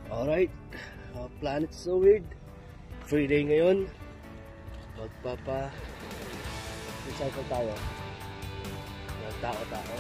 Alright, Planet So Weird. Free day ngayon. Recycle tayo. Tao-tao.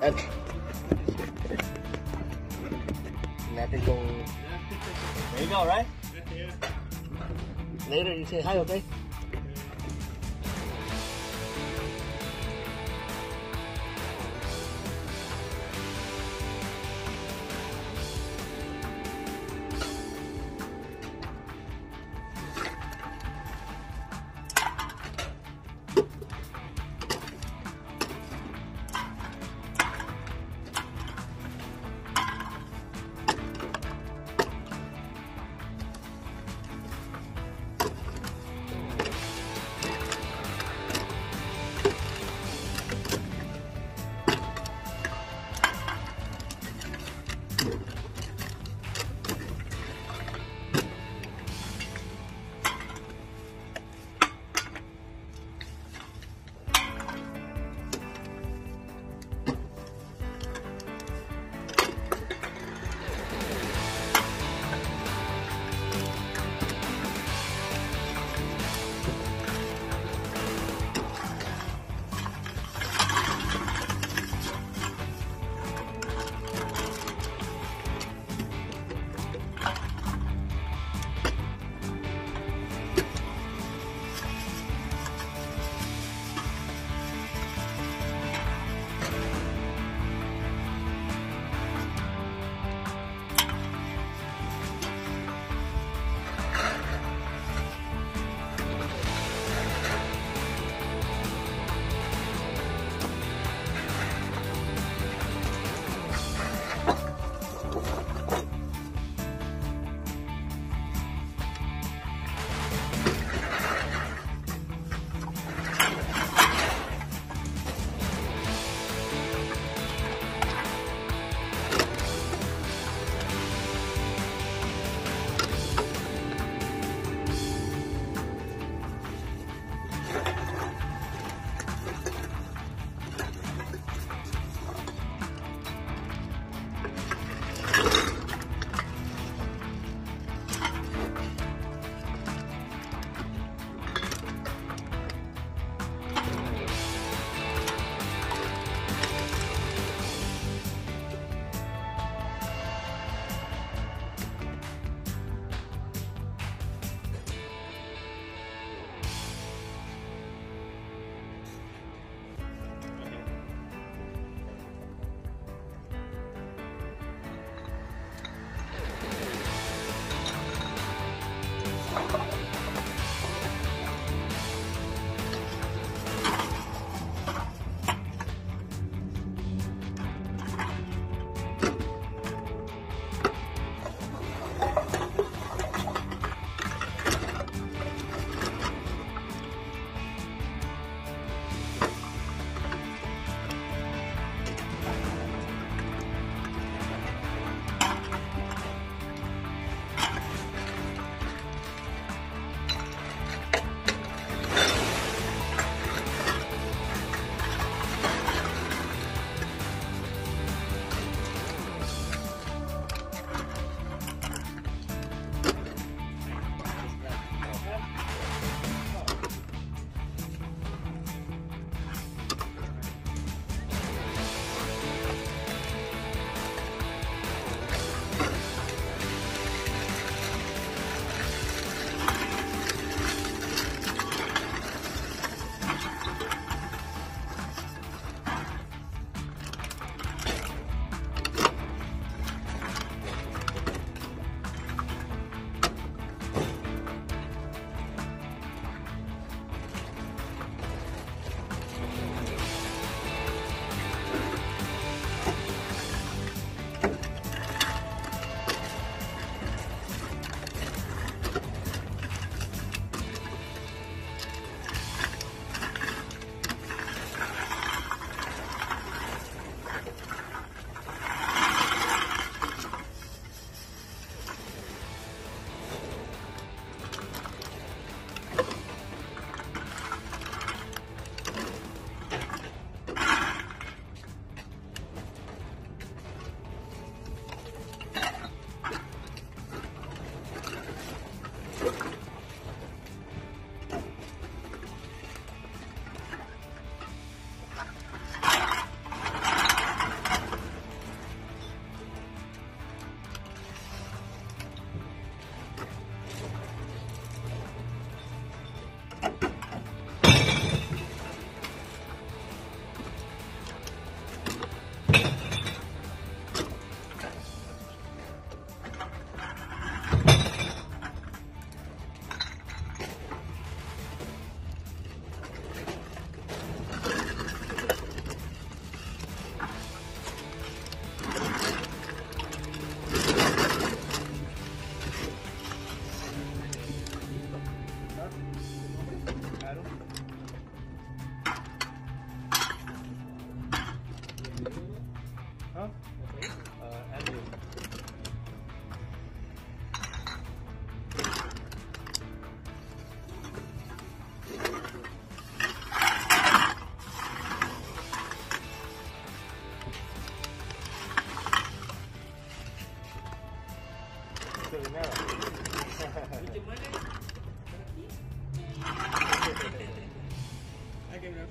And natin kung there you go, right? Later you say hi, okay?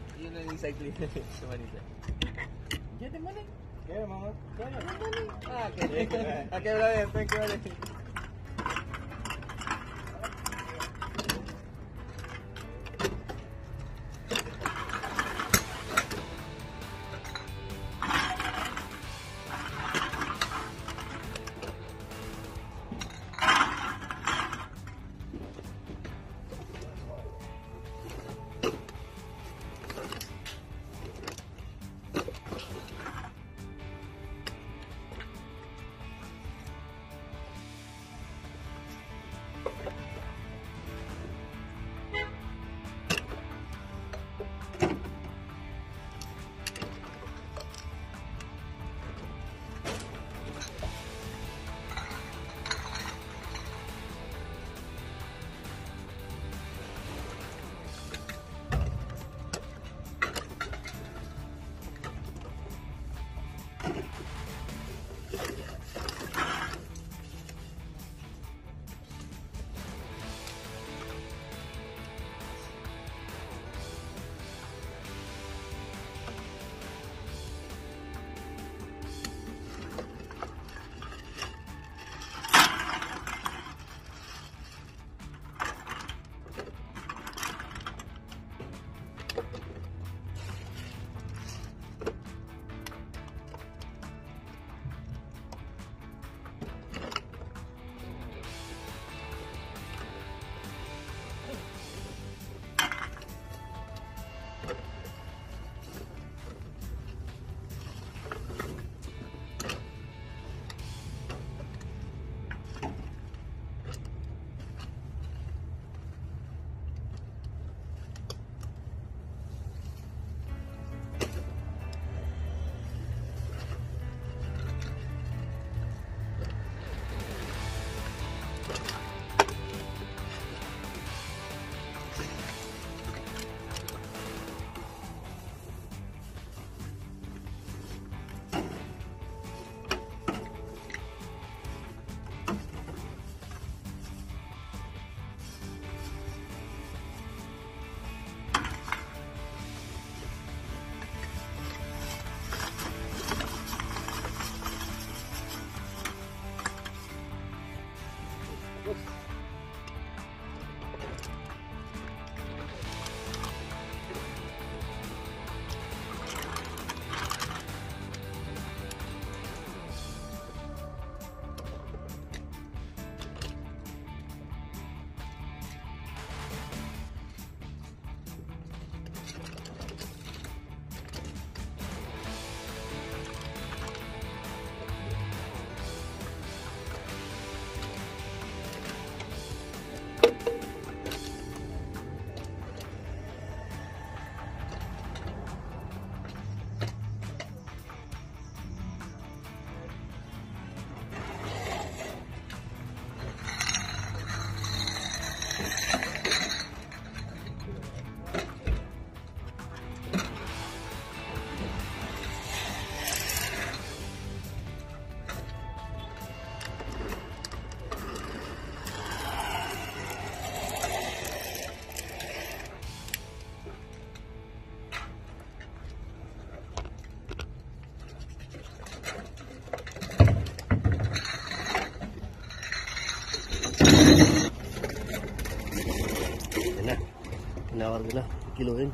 Yun ang cycling sa Manila. Get the money. Kaya mga. Kaya. Okay. Okay, brother. Thank you, brother. Tinawar ko na, kiluhin.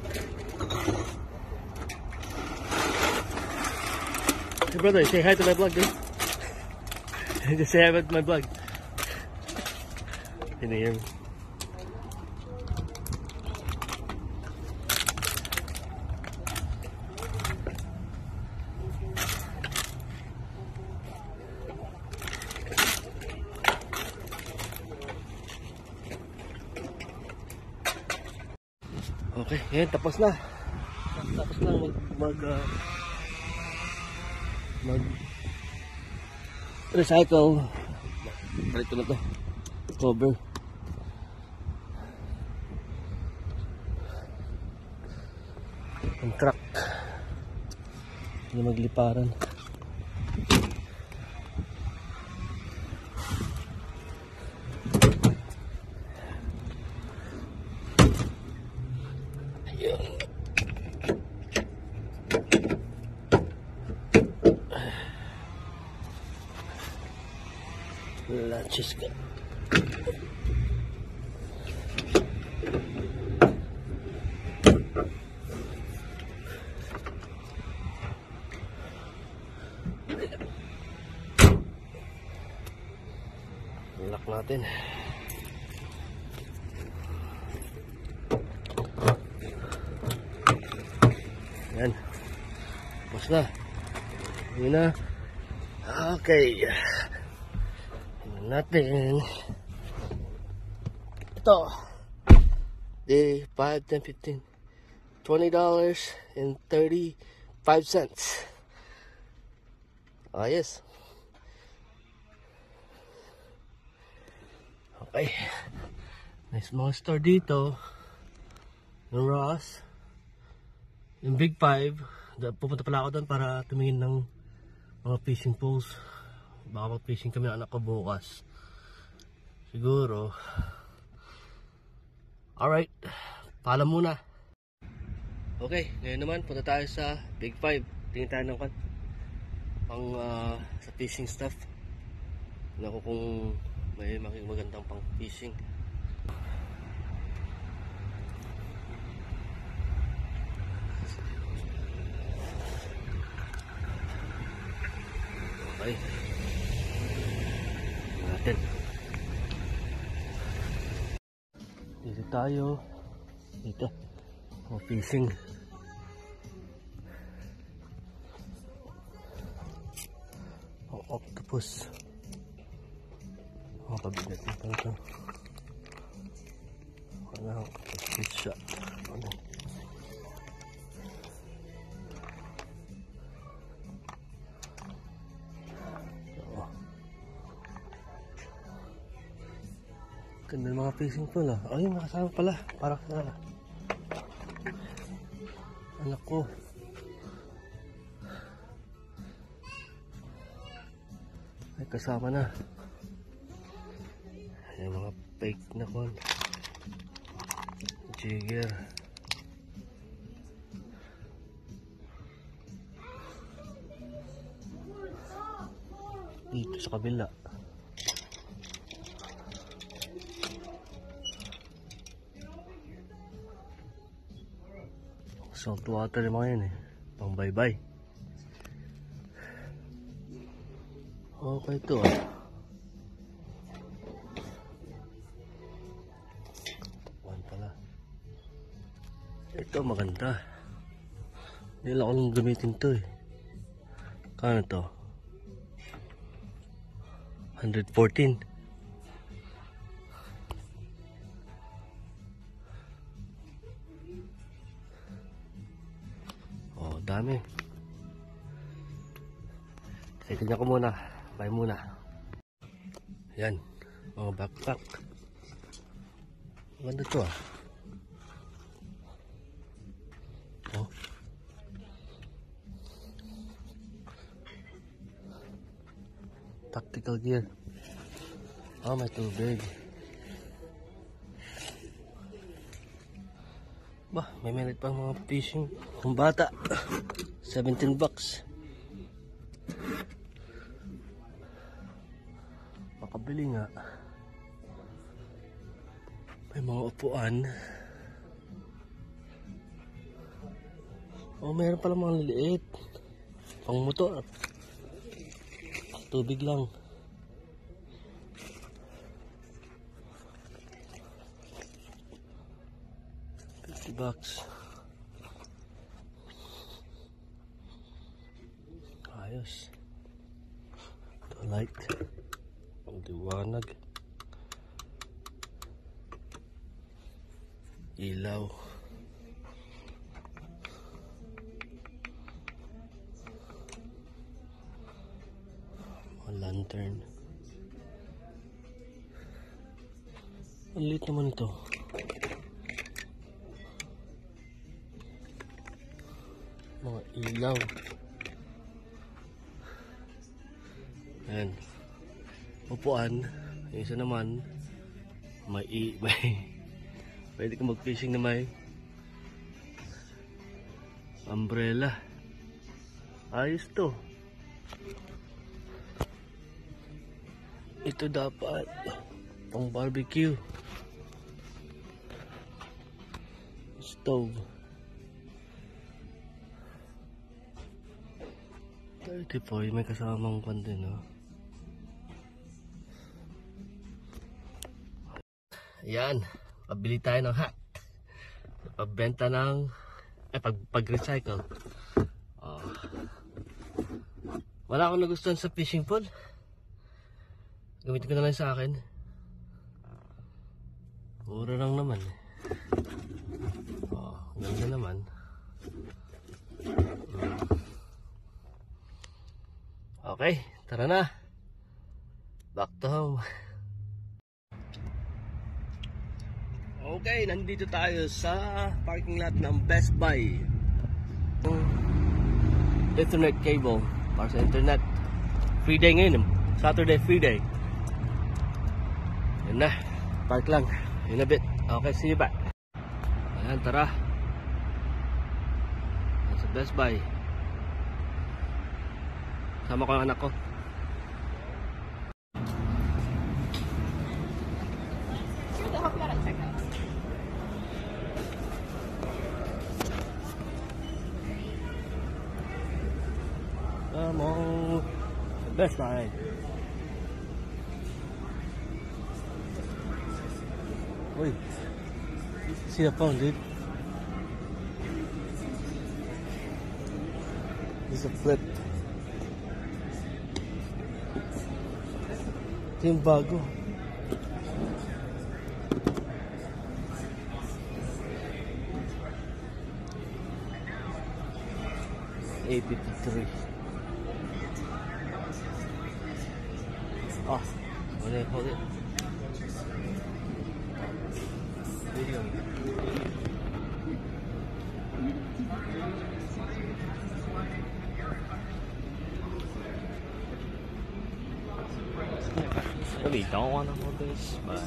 Hey brother, say hi to my vlog, dude. Just say hi to my vlog. Can you hear me? Okay, yan, tapos na. Tapos lang mag recycle. Balik ko na to. Cover. Ang truck. Hindi magliparan. Ayun. Diyos ko. Lock natin. Yan. Tapos na. Yun na. Okay. Yun natin. Ito. Day 5, 10, 15. $20.35. Yes. Okay. Nice mga store dito. Yung Ross. Yung Big 5, pupunta pala ako doon para tumingin ng mga fishing poles. Baka mag-fishing kami ng anak ko bukas. Siguro. Alright, paalam muna. Okay, ngayon naman punta tayo sa Big 5. Tingin tayo ng pang sa fishing stuff. Naku kung may magandang pang fishing. Okay. Natin. Dito tayo. Dito. O fishing. O octopus. O pabigat na ito. Ano octopus fish shot. Ano? Ganda ng mga fishing pole ah. Ay, nakasama pala. Para sa anak ko. Ay, kasama na. Ay, mga fake na kon. Jigger. Dito sa kabila. Salt water yung mga yun eh. Pang bye-bye. Okay ito ah. One pala. Ito maganda. Hindi lang ako nang gamitin to eh. Kano to? 114. Dami. Sige, tignan ko muna. Buy muna. Yan. Mga backpack. Maganda to ah. Oh. Tactical gear. Oh, may tubig. Bah, may merit pang mga fishing. Kung bata, $17. Makabili nga. May mga upuan. Oh, meron pala mga liliit. Pang motor. Tubig lang. $50. Ayos. Ito light. Ang liwanag. Ilaw. Lantern. Ang liit naman ito. Mga ilaw. Ayan. Upuan. Yung isa naman may pwede ka mag-fishing na may umbrella. Ayos to. Ito dapat pang barbecue. Stove. 34, may kasamang pan din, no? Ayan, pabili tayo ng hat. Pagbenta ng pag-recycle. Wala akong nagustuhan sa fishing pole. Gamitin ko na lang sa akin. Mura lang naman. Ganda naman. Okay, tara na. Back to home. Okay, nandito tayo sa parking lot ng Best Buy. Ethernet cable para sa internet. Free day ngayon, Saturday free day. Yan na, park lang in a bit. Okay, see you back. Ayan, tara. Sa Best Buy. Sama ko ang anak ko. Come on, Best Buy. Wait, see the phone, dude. This is a flip. Ito yung bago. $8.53. Oh, hold it. Video. I really don't want to hold this, but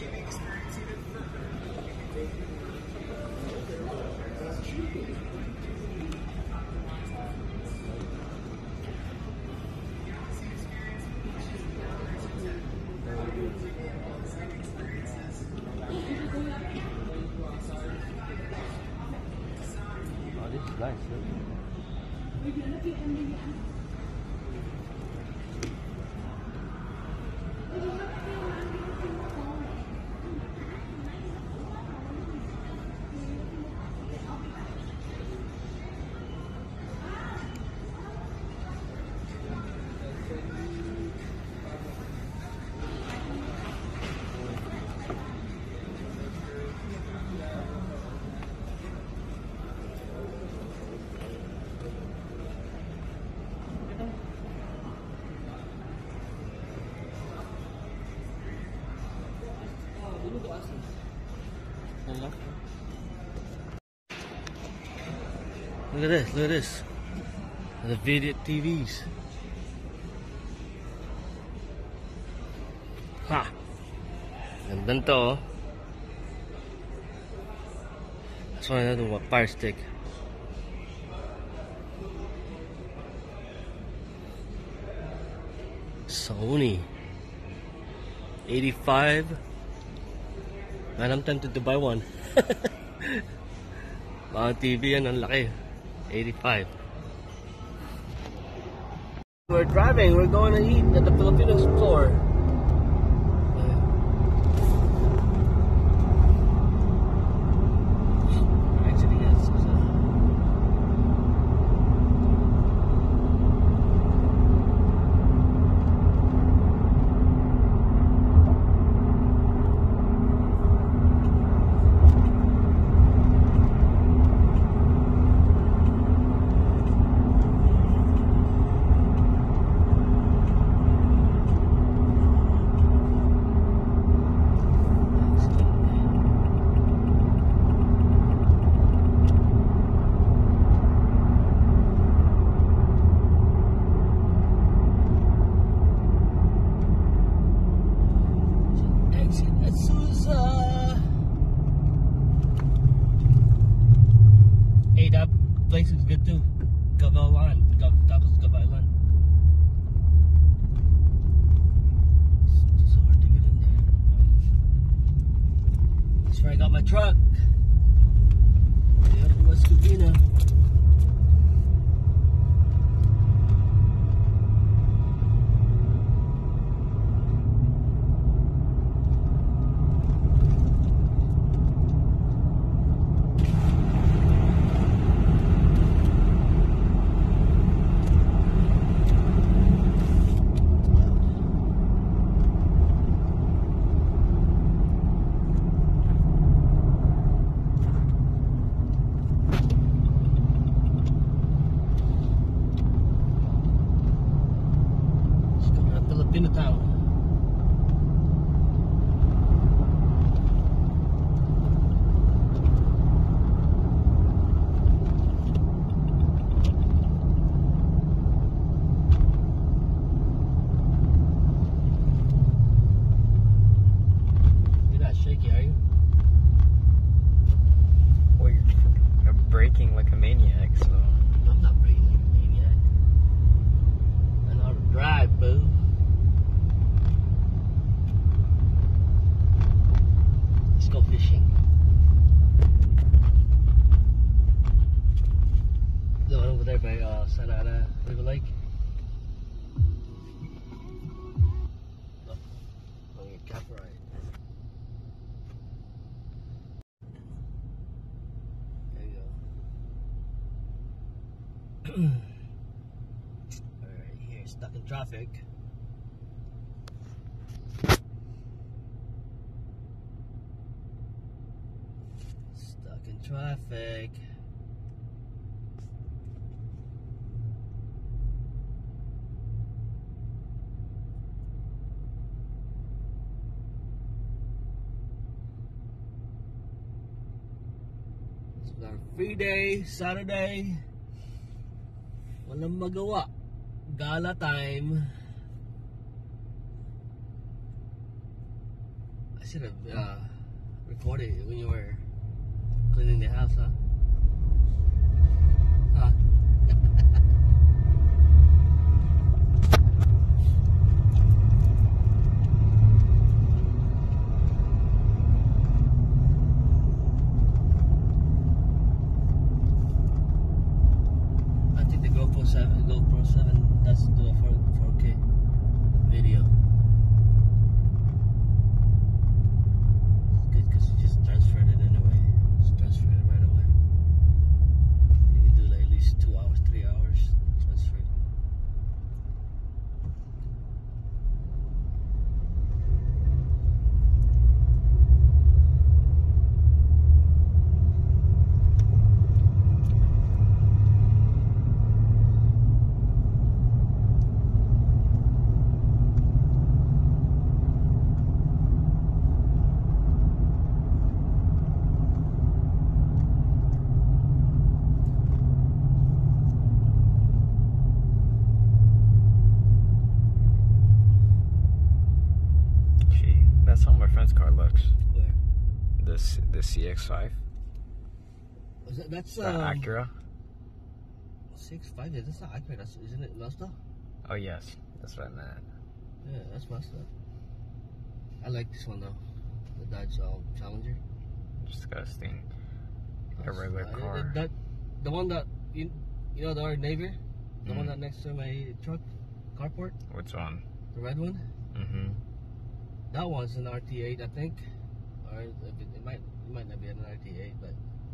Oh, this is nice. Look at this, look at this. The video TVs. Ha! Ganda to, oh. That's why another one, Fire Stick. Sony. 85. Man, I'm tempted to buy one. Mga TV yan, ang laki. 85. We're driving, we're going to eat at the Filipino store. Actually, yes. Hey, that place is good too. Gabawan. Tapos Gabawan. That's where I got my truck. Yep, West Covina. Filipino town. You're not shaky, are you? Well, you're braking like a maniac, so. I'm not braking like a maniac. I know how to drive, boo. Let's go fishing. The one over there by Santa Ana River Lake. Oh, on your cap right. There you go. Alright, here, stuck in traffic. Stuck in traffic. It's our free day, Saturday. Walang magawa. Gala time. I should have recorded it when you were cleaning the house, huh? Huh? I think the GoPro 7 does do a 4K video. It's good because you just transferred it anyway. Just transferred it right away. You can do like at least 2 hours, 3 hours transfer it. Gee, that's how my friend's car looks. Where? The CX-5. Was that, that's The Acura. 6.5. That's not accurate. That's, isn't it Mazda? Oh yes, that's what I meant. Yeah, that's Mazda. I like this one though. The Dodge Challenger. Disgusting. Like a That's- regular car. The one that you know the Navy, the one Mm. that next to my truck carport, Which one? the red one. Mm-hmm. That one's an RT8, I think, or it might not be an RT8, but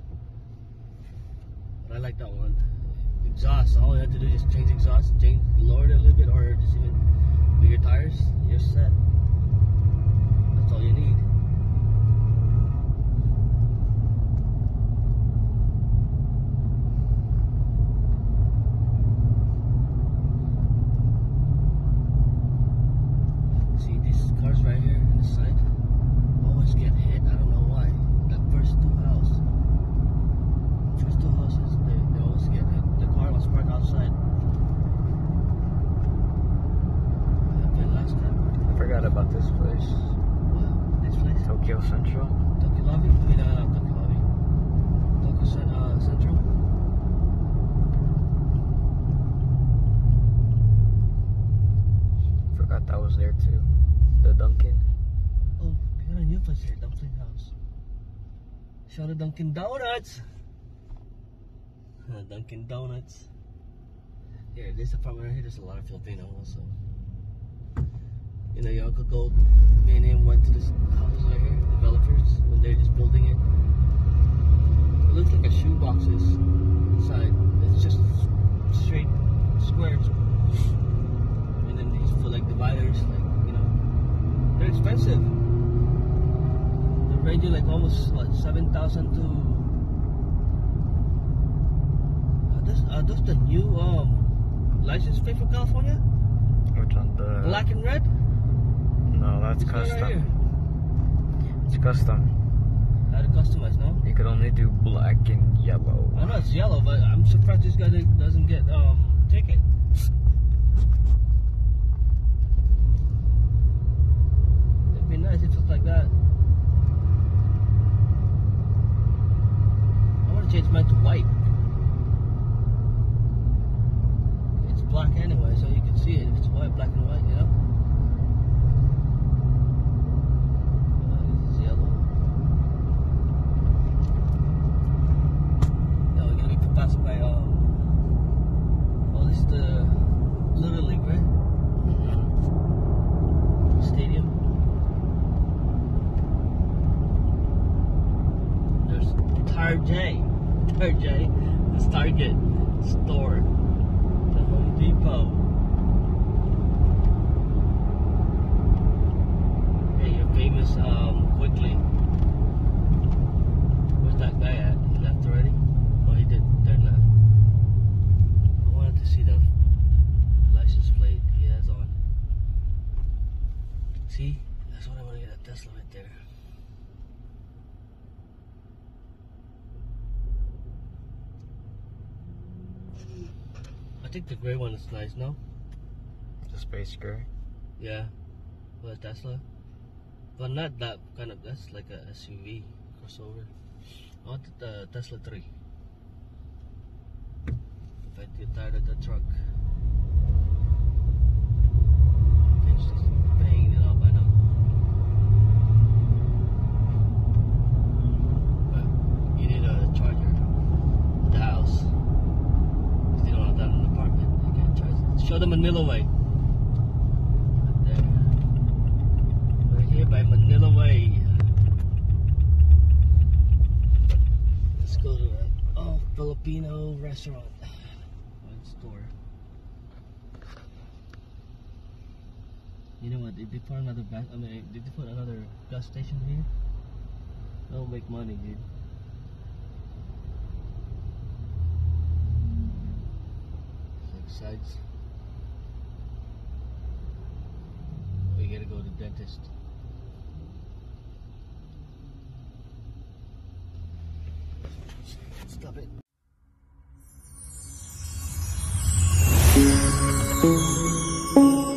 I like that one. Exhaust. All you have to do is just change exhaust, lower it a little bit, or just even bigger tires. You're set. That's all you need. See these cars right here on the side always get hit. I don't know why. The first two houses, they always get hit. The car was parked outside. Okay, last time. I forgot about this place. What? This place? Tokyo Central. Tokyo Lobby? I mean, not Tokyo Lobby. Tokyo Central? Forgot that was there too. The Dunkin'. Oh, they got a new place here, Dumpling House. Shout out Dunkin' Donuts. Dunkin' Donuts. Here, this apartment right here, there's a lot of Filipino also. You know, your Uncle Gold, me and him went to this house right here, developers, when they're just building it. It looks like a shoeboxes inside. It's just straight squares. And then these for like dividers, like, you know, they're expensive. They're ranging like almost what, 7,000 to. Are those the new license plate for California? Which one? The Black and red? No, that's This one right custom. here. It's custom. How to customize, no? You could only do black and yellow. I know it's yellow, but I'm surprised this guy doesn't get ticket. It'd be nice if it was like that. I want to change mine to white. It's black anyway, so you can see it if it's white, black and white, you know? This is yellow. Now we're gonna be passing by this is the Little League, right? Stadium. There's Target. This Target store. The Home Depot. Hey, your famous Quickly. Where's that guy at? He left already? Oh, he did. They're left. I wanted to see the license plate he has on. See? That's what I want to get, a Tesla right there. I think the gray one is nice, no? The space gray. Yeah. For a Tesla. But not that kind of, that's like a SUV crossover. I want the Tesla 3. If I get tired of the truck. It's just paying it off by now. But you need a charger at the house. Because you don't have that in an apartment. You can't charge it. Show the Manila Way. Right there. Right here by Manila Way. Let's go to that. Oh, Filipino restaurant. Store. You know what? Did they put another did they put another gas station here? That'll make money, dude. Like sides. Oh, you gotta go to the dentist. Stop it.